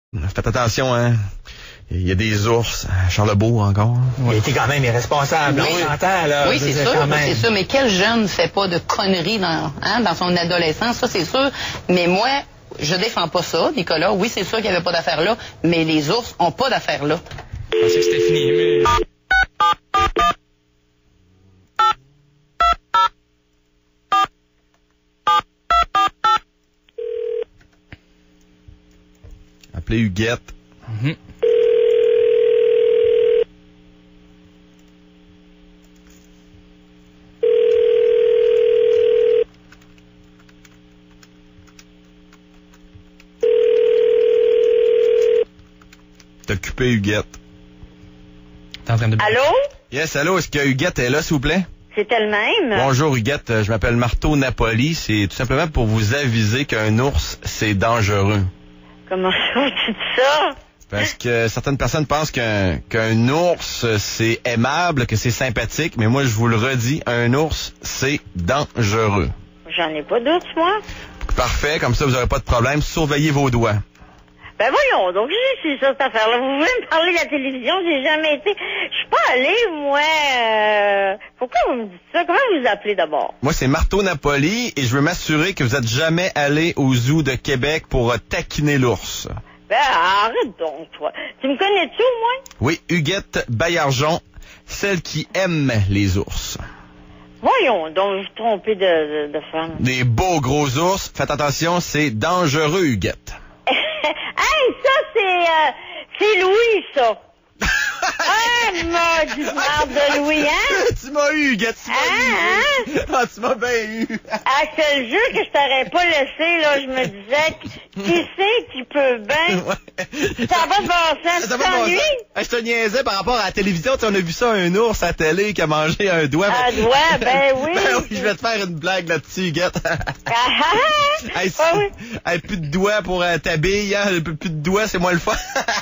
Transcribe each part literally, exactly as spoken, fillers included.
Faites attention, hein. Il y a des ours à Charlebourg encore. Il était quand même irresponsable, oui. on s'entend, là. Oui, c'est sûr, c'est sûr. Mais quel jeune ne fait pas de conneries dans, hein, dans son adolescence, ça c'est sûr. Mais moi, je défends pas ça, Nicolas. Oui, c'est sûr qu'il n'y avait pas d'affaires là, mais les ours ont pas d'affaires là. Je pensais que c'était fini, mais... Appelez Huguette. Mm-hmm. T'es occupé, Huguette. T'es en train de... Allô? Yes, allô, est-ce que Huguette est là, s'il vous plaît? C'est elle-même. Bonjour, Huguette. Je m'appelle Marteau Napoli. C'est tout simplement pour vous aviser qu'un ours, c'est dangereux. Comment ça, tu dis ça? Parce que certaines personnes pensent qu'un qu'un ours, c'est aimable, que c'est sympathique, mais moi, je vous le redis, un ours, c'est dangereux. J'en ai pas d'ours, moi. Parfait, comme ça, vous n'aurez pas de problème. Surveillez vos doigts. Ben voyons, donc j'ai su ça, cette affaire-là. Vous voulez me parler de la télévision? J'ai jamais été... Je suis pas allée, moi... Euh... Pourquoi vous me dites ça? Comment vous vous appelez d'abord? Moi, c'est Marteau Napoli et je veux m'assurer que vous êtes jamais allé au zoo de Québec pour euh, taquiner l'ours. Ben arrête donc, toi. Tu me connais-tu, au moins? Oui, Huguette Baillargeon, celle qui aime les ours. Voyons, donc vous vous trompez de, de, de femme. Des beaux gros ours. Faites attention, c'est dangereux, Huguette. Hey, ça, c'est... Euh, c'est Louis, ça. Ah, maudit marde de Louis, hein? Tu m'as eu, Huguette, tu m'as Hein, eu. hein? Ah, tu m'as bien eu. Ah, je te le jure que je t'aurais pas laissé, là. Je me disais, qui c'est qui peut bien? Ouais. Ça va de bon sens, Ça tu va de bon t'ennuies? sens. Hey, je te niaisais par rapport à la télévision. Tu sais, on a vu ça, un ours à la télé qui a mangé un doigt. Un mais- doigt, ben oui. Ben oui, je vais te faire une blague là-dessus, Huguette. Ah, ah, Hey, ah, oui. hey, plus de doigts pour euh, ta bille, hein? Plus plus de doigts, c'est moins le fun.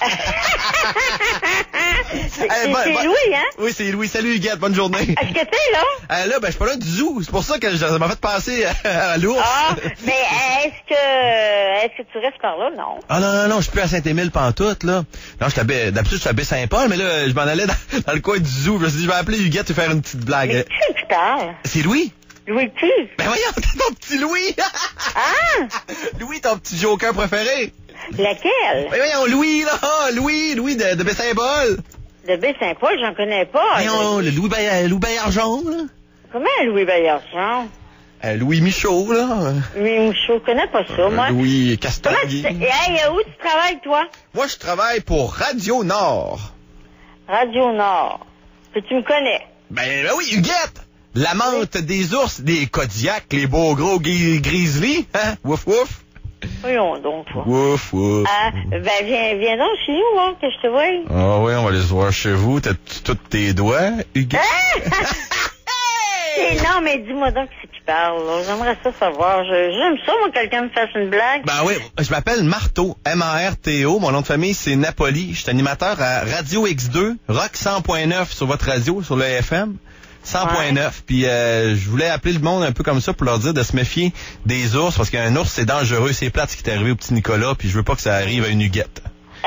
C'est Hey, bon- c'est bon- Louis, hein? Oui, c'est Louis. Salut, Huguette. Bonne journée. Est-ce que t'es là? Euh, là, ben, je suis pas là du zoo. C'est pour ça que je- ça m'a fait penser à, à l'ours. Ah, mais est-ce que est-ce que tu restes par là? Non. Ah non, non, non, je suis plus à Saint-Émile pantoute, là. Non, je t'habite, d'habitude, je suis à Baie-Saint-Paul, mais là, je m'en allais dans, dans le coin du zoo. Je me suis dit, je vais appeler Huguette et faire une petite blague. Mais qui tu parles? C'est Louis? Louis qui? Ben voyons, t'es ton petit Louis! Ah! Louis, ton petit joker préféré! Laquelle? Ben voyons, Louis, là! Louis, Louis de, de Baie-Saint-Paul! Le Baie-Saint-Paul, j'en connais pas. Voyons, le Louis, Bay- Louis Baillargeon, là! Comment Louis Baillargeon? Euh, Louis Michaud, là! Louis Mouchot, je connais pas ça, moi. Euh, Louis Comment tu Castonguay. sais? Hey, où tu travailles, toi? Moi, je travaille pour Radio Nord. Radio Nord. Puis tu me connais. Ben, ben oui, Huguette! La menthe des ours, des Kodiaks, les beaux gros gris- grizzlies, hein? Wouf, wouf! Voyons donc, toi. Wouf, wouf. Ah, ben viens, viens donc chez nous, hein, que je te voie. Ah oui, on va aller se voir chez vous. T'as tous tes doigts, Huguette? Ah! Eh, non, mais dis-moi donc qui c'est qui parle, là. J'aimerais ça savoir. Je- J'aime ça, moi, quelqu'un me fasse une blague. Ben oui, je m'appelle Marteau, M A R T O. Mon nom de famille, c'est Napoli. Je suis animateur à Radio X deux, Rock cent point neuf sur votre radio, sur le F M. cent point neuf. Puis euh, je voulais appeler le monde un peu comme ça pour leur dire de se méfier des ours, parce qu'un ours, c'est dangereux. C'est plate ce qui est arrivé au petit Nicolas, puis je veux pas que ça arrive à une Huguette.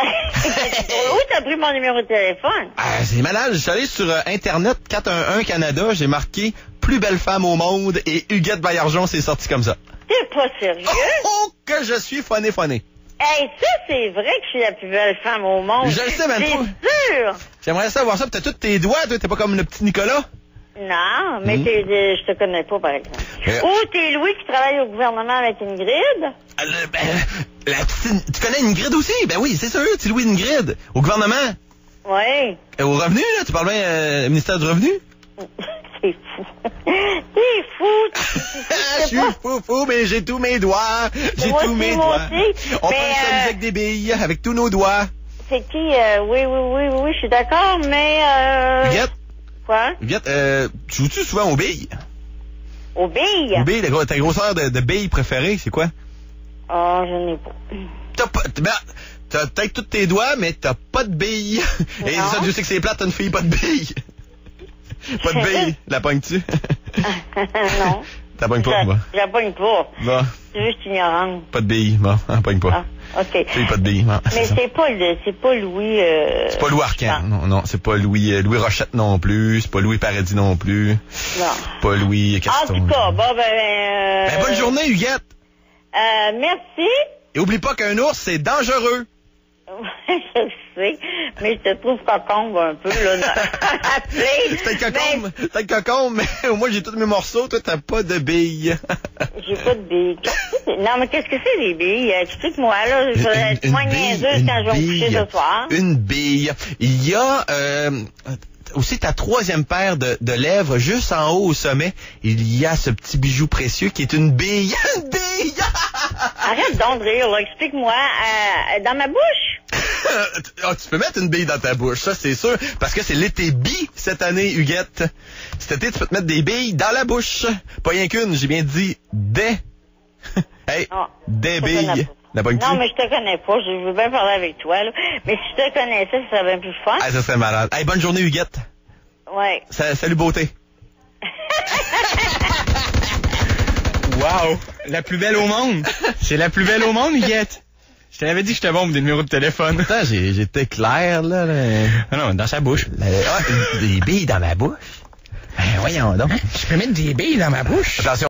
Où t'as pris mon numéro de téléphone? Ah, c'est malade. Je suis allé sur euh, Internet quatre un un Canada. J'ai marqué « Plus belle femme au monde » et Huguette Baillargeon s'est sorti comme ça. T'es pas sérieux? Oh, oh, que je suis phoné phoné. Hey, ça, c'est vrai que je suis la plus belle femme au monde. Je le sais, même pas. C'est sûr! J'aimerais savoir ça. Puis t'as tous tes doigts, toi. T'es pas comme le petit Nicolas. Non, mais Hmm. t'es, t'es- je te connais pas, par exemple. Euh. Ou t'es Louis qui travaille au gouvernement avec Ingrid? Euh, le- ben, la petite- tu connais Ingrid aussi? Ben oui, c'est sûr. Tu Louis Ingrid. Au gouvernement. Oui. Euh, au revenu, là. Tu parles bien euh, ministère du revenu? T'es fou. T'es fou. Je suis fou, fou, mais j'ai tous mes doigts. J'ai Moi tous aussi, mes moi doigts. aussi. On Mais, peut s'amuser euh, avec des billes, avec tous nos doigts. C'est qui? euh, oui, oui, oui, oui, oui, je suis d'accord, mais... Euh... Huguette, Quoi? Huguette, euh, tu joues-tu souvent aux billes? Aux billes? Aux billes, la gros- ta grosseur de, de billes préférée, c'est quoi? Oh, je n'ai pas. T'as pas, ben, t'as peut-être tous tes doigts, mais t'as pas de billes. Et Non. ça, je sais que c'est plate, t'as une fille, pas de billes. Pas de billes, la pognes-tu? Non. T'as pognes pas, Je bon. je la pogne pas. Bon, C'est juste ignorante. pas de billes, bon, hein, pogne pas. Ah. OK. C'est pas de billes. Non, Mais c'est, c'est pas, le, c'est pas Louis... Euh, c'est pas Louis Arcan. Non, non, c'est pas Louis, euh, Louis Rochette non plus. C'est pas Louis Paradis non plus. Non. Pas Louis Caston. En tout cas, bon, ben... Euh, Ben, bonne journée, Huguette. Euh, merci. Et oublie pas qu'un ours, c'est dangereux. Je sais, mais je te trouve cocombe un peu, là, appeler. C'est un cocombe, c'est un cocombe, mais au moins j'ai tous mes morceaux, toi t'as pas de billes. J'ai pas de billes. Non, mais qu'est-ce que c'est, les billes? Explique-moi, là, je vais être moins niaiseuse quand je vais me coucher ce soir. Une bille. Il y a euh, aussi ta troisième paire de, de lèvres, juste en haut au sommet, il y a ce petit bijou précieux qui est une bille. Une bille! Arrête donc de rire, là. Explique-moi. Euh, dans ma bouche? Ah, tu peux mettre une bille dans ta bouche, ça c'est sûr, parce que c'est l'été bi cette année, Huguette. Cet été, tu peux te mettre des billes dans la bouche. Pas rien qu'une, j'ai bien dit des. Hey, Oh, des billes. La bonne non, mais je te connais pas. Je veux bien parler avec toi, là. Mais si je te connaissais, ça serait bien plus fun. Ah, ça serait malade. Hey, bonne journée, Huguette. Ouais. Sa- salut, beauté. Wow! La plus belle au monde! C'est la plus belle au monde, Huguette! Je t'avais dit que j'étais bon pour des numéros de téléphone. Attends, j'ai, j'étais clair, là. là. Ah non, dans sa bouche. Ah, des billes dans ma bouche? Ben, voyons donc. Je peux mettre des billes dans ma bouche? Attention.